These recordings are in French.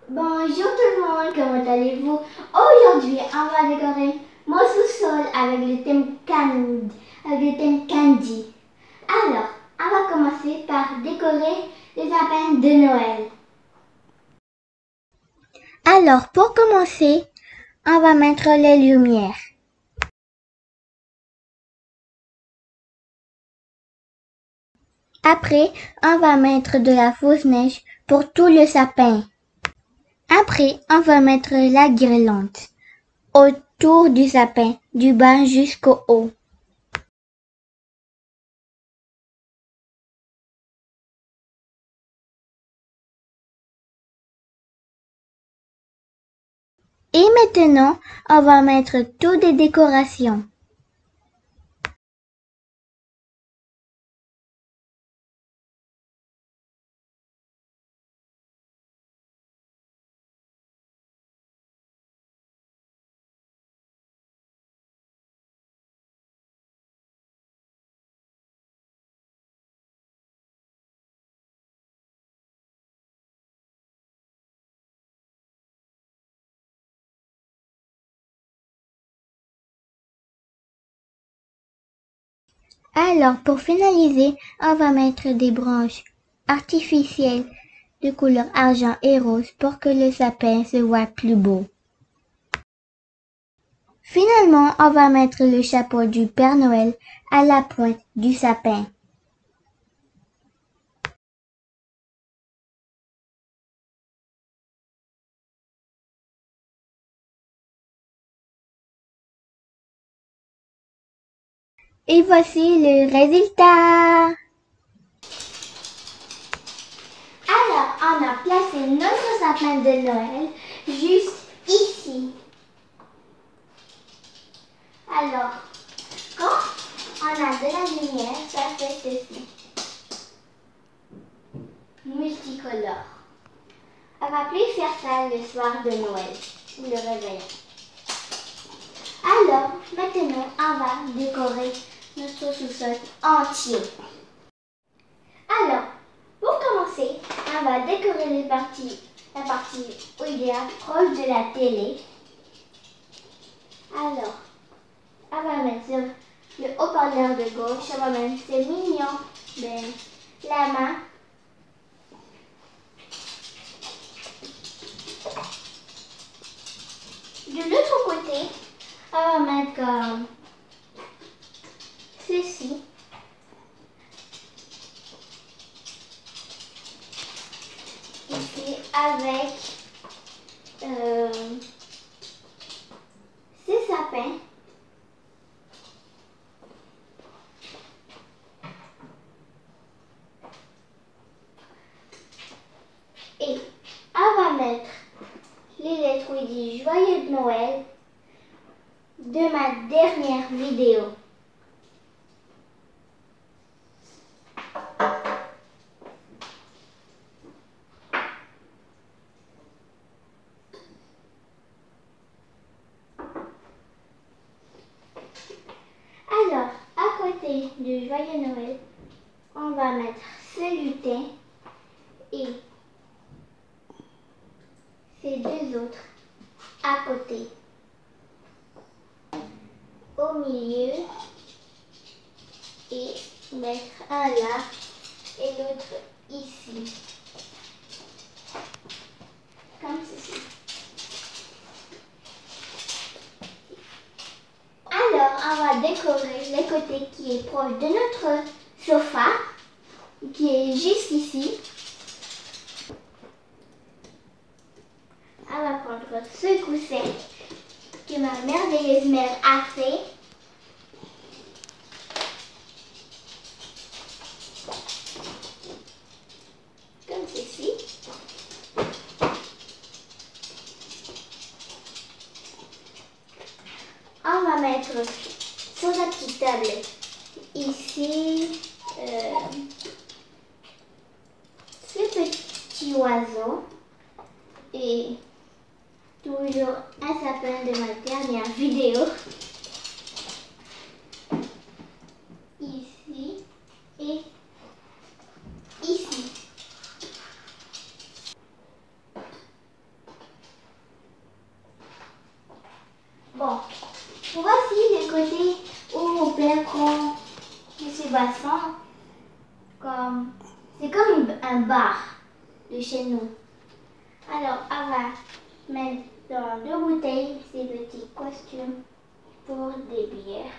Bonjour tout le monde, comment allez-vous? Aujourd'hui, on va décorer mon sous-sol avec le thème candy. Alors, on va commencer par décorer les sapins de Noël. Alors, pour commencer, on va mettre les lumières. Après, on va mettre de la fausse neige pour tout le sapin. Après, on va mettre la guirlande autour du sapin, du bas jusqu'au haut. Et maintenant, on va mettre toutes les décorations. Alors, pour finaliser, on va mettre des branches artificielles de couleur argent et rose pour que le sapin se voit plus beau. Finalement, on va mettre le chapeau du Père Noël à la pointe du sapin. Et voici le résultat. Alors, on a placé notre sapin de Noël juste ici. Alors, quand on a de la lumière, ça fait ceci. Multicolore. On va plus faire ça le soir de Noël ou le réveillon. Alors, maintenant, on va décorer notre sous-sol entier. Alors, pour commencer, on va décorer la partie où il est proche de la télé. Alors, on va mettre sur le haut-parleur de gauche, on va mettre, c'est mignon, ben, la main. De l'autre côté, on va mettre comme ceci. Ici, avec ces sapins. Et on va mettre les lettres où il dit Joyeux de Noël de ma dernière vidéo. Alors, à côté du Joyeux Noël, on va mettre ce lutin et ces deux autres à côté. Au milieu et mettre un là et l'autre ici. Comme ceci. Alors, on va décorer le côté qui est proche de notre sofa, qui est juste ici. On va prendre ce coussin que ma merveilleuse mère a fait. Comme ceci. On va mettre sur la petite tablette ici ce petit oiseau et toujours un sapin de ma dernière vidéo. Ici et ici. c'est comme un bar de chez nous. Alors, on va mettre dans 2 bouteilles ces petits costumes pour des bières.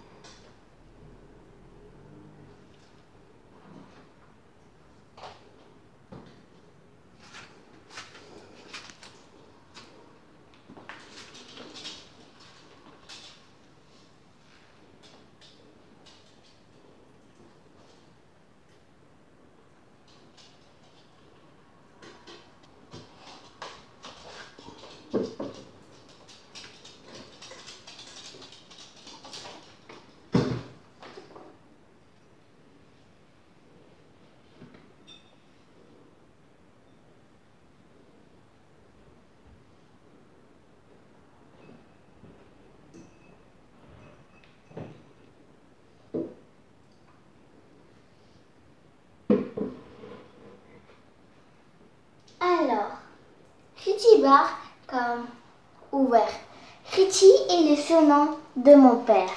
Alors, Richie Bar comme ouvert. Richie est le surnom de mon père.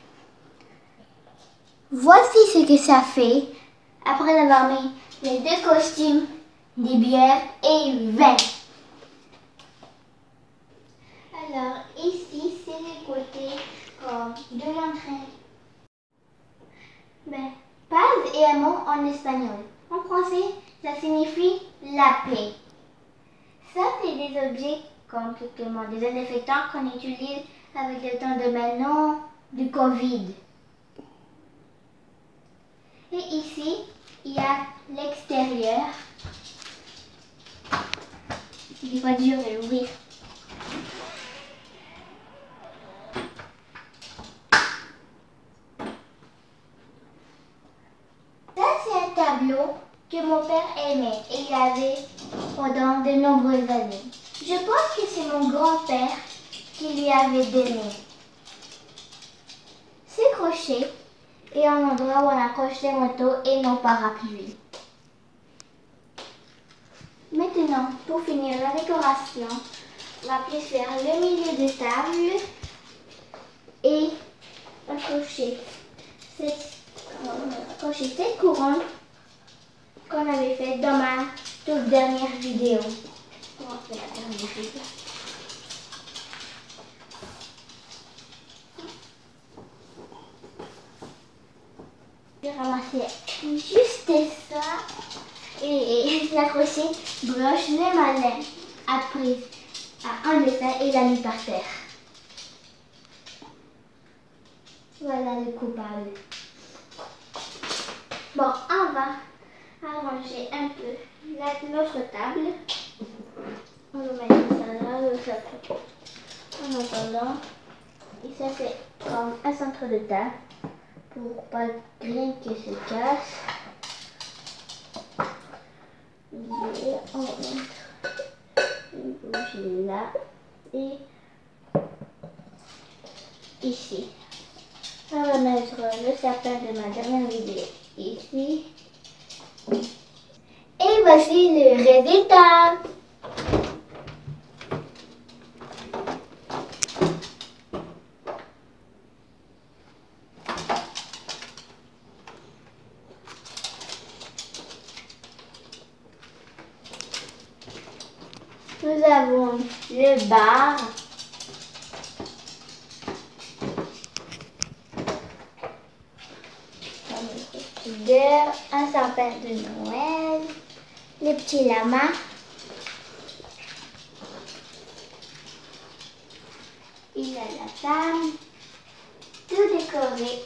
Voici ce que ça fait après avoir mis les 2 costumes, des bières et vin. Alors ici c'est les côtés comme de l'entrain. Ben, paz est un mot en espagnol. En français, ça signifie la paix. Ça, c'est des objets comme des désinfectants qu'on utilise avec le temps de maintenant du Covid. Et ici, il y a l'extérieur. Il va dur à l'ouvrir. Ça, c'est un tableau que mon père aimait et il avait pendant de nombreuses années. Je pense que c'est mon grand-père qui lui avait donné. Ces crochets est un endroit où on accroche les motos et nos parapluies. Maintenant, pour finir la décoration, on va plus faire le milieu de table et accrocher cette couronne qu'on avait faite dans ma toute dernière vidéo. On va faire la dernière vidéo. J'ai ramassé juste ça et l'accrocher broche le malin après à enlever ça et l'a mis par terre. Voilà le coupable. Bon, on va arranger un peu notre table. On va mettre ça là, en attendant. Et ça c'est comme un centre de table pour pas rien qui se casse. Et on va mettre une bougie là et ici. On va mettre le sapin de ma dernière vidéo ici. Et voici le résultat. Nous avons le bar, un sapin de Noël, les petits lamas, il y a la table, tout décoré.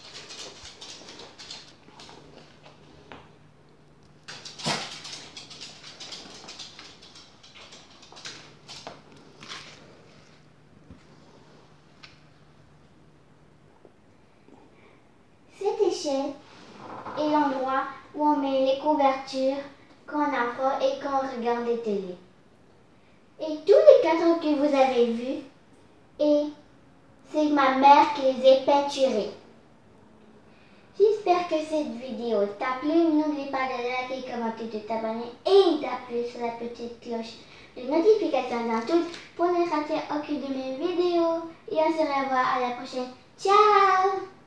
Cette échelle est l'endroit où on met les couvertures quand on a froid et quand on regarde les télés. Et tous les cadres que vous avez vus, et c'est ma mère qui les a peinturés. J'espère que cette vidéo t'a plu. N'oublie pas de liker, commenter, de t'abonner et d'appuyer sur la petite cloche de notification dans tout pour ne rater aucune de mes vidéos. Et on se revoit à la prochaine. Ciao!